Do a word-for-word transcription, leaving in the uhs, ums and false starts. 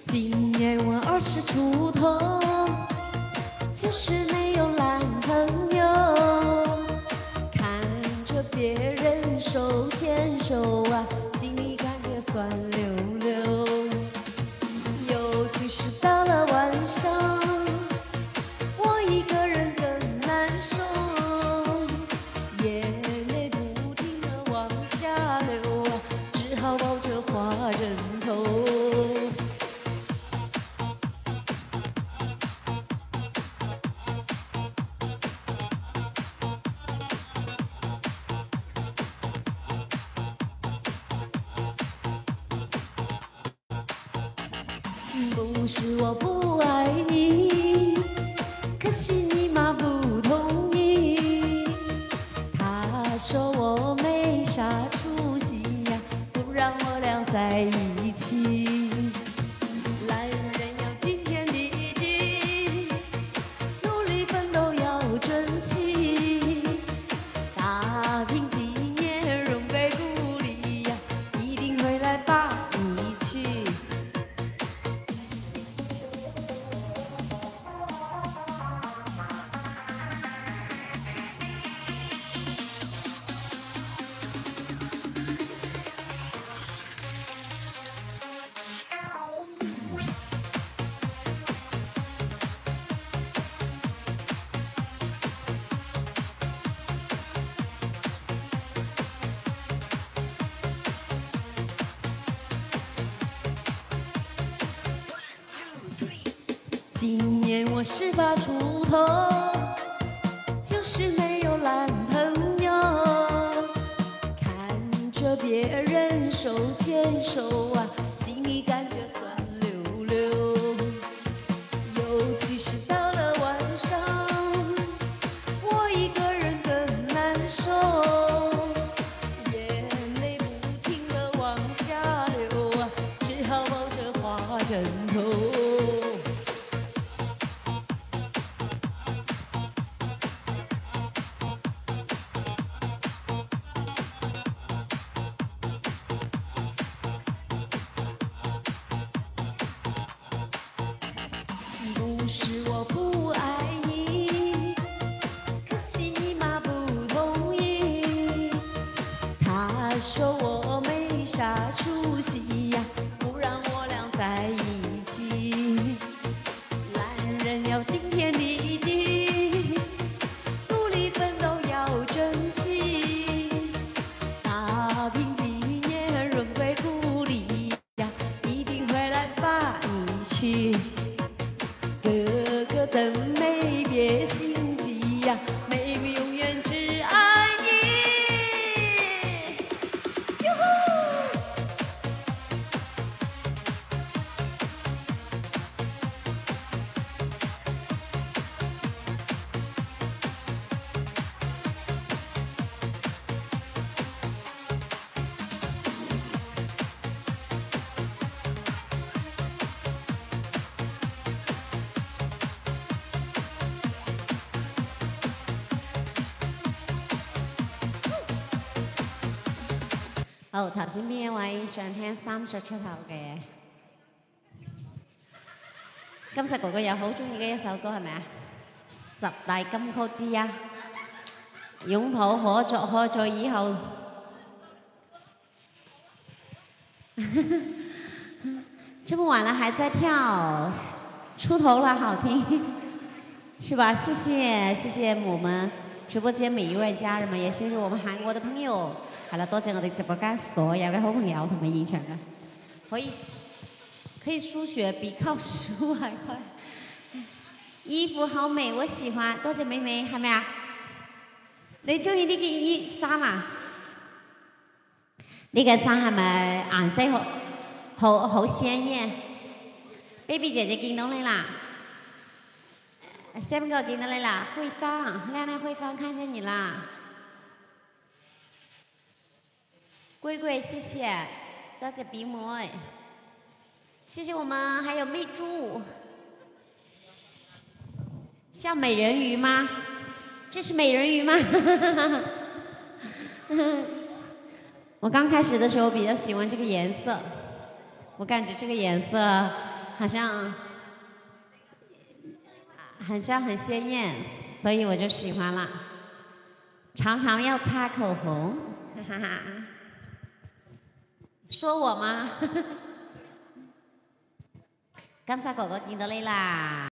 今年我二十出头，就是没有男朋友。看着别人手牵手啊，心里感觉酸溜溜。尤其是到了晚上，我一个人更难受，眼泪不停地往下流啊，只好抱着花枕头。 不是我不爱你，可惜你妈不同意。她说我没啥出息呀，不让我俩在一起。男人要顶天立地，努力奋斗要争气，打拼几年仍被孤立呀，一定会来把你娶。 今年我十八出头，就是没有男朋友。看着别人手牵手啊，心里感觉酸溜溜。尤其是到了晚上，我一个人更难受，眼泪不停地往下流啊，只好抱着花枕头。 不是我不爱你，可惜你妈不同意。她说我没啥出息呀，不让我俩在一起。男人要顶天立地，努力奋斗要争气，打拼几年仍被孤立呀，一定会来把你娶。 哥哥等妹别心急呀，妹妹永远只爱你。哟呼！好，頭先邊一位想聽三十出頭嘅？金石哥哥有好中意嘅一首歌係咪啊？十大金曲之一，擁抱可作可在以後。這麼晚了還在跳，出頭了，好聽，是吧？謝謝謝謝我們直播間每一位家人們，也謝謝我們韓國的朋友。 係啦，多謝我哋直播間所有嘅好朋友同埋現場嘅，可以可以輸血比靠書還快。衣服好美，我喜歡，多謝美美，係咪啊？你中意呢件衣衫啊？呢個衫係咪顏色好好好鮮豔 ？Baby 姐姐見到你啦 ，Sam 哥見到你啦，慧芳，亮亮慧芳看見你啦。 貴貴，謝謝，多謝比妹，謝謝我們，還有媚珠，像美人魚嗎？這是美人魚嗎？我剛開始的時候比較喜歡這個顏色，我感覺這個顏色好像好像很鲜艳，所以我就喜欢了。常常要擦口红，哈哈哈。说我嗎？咁細哥哥見到你啦。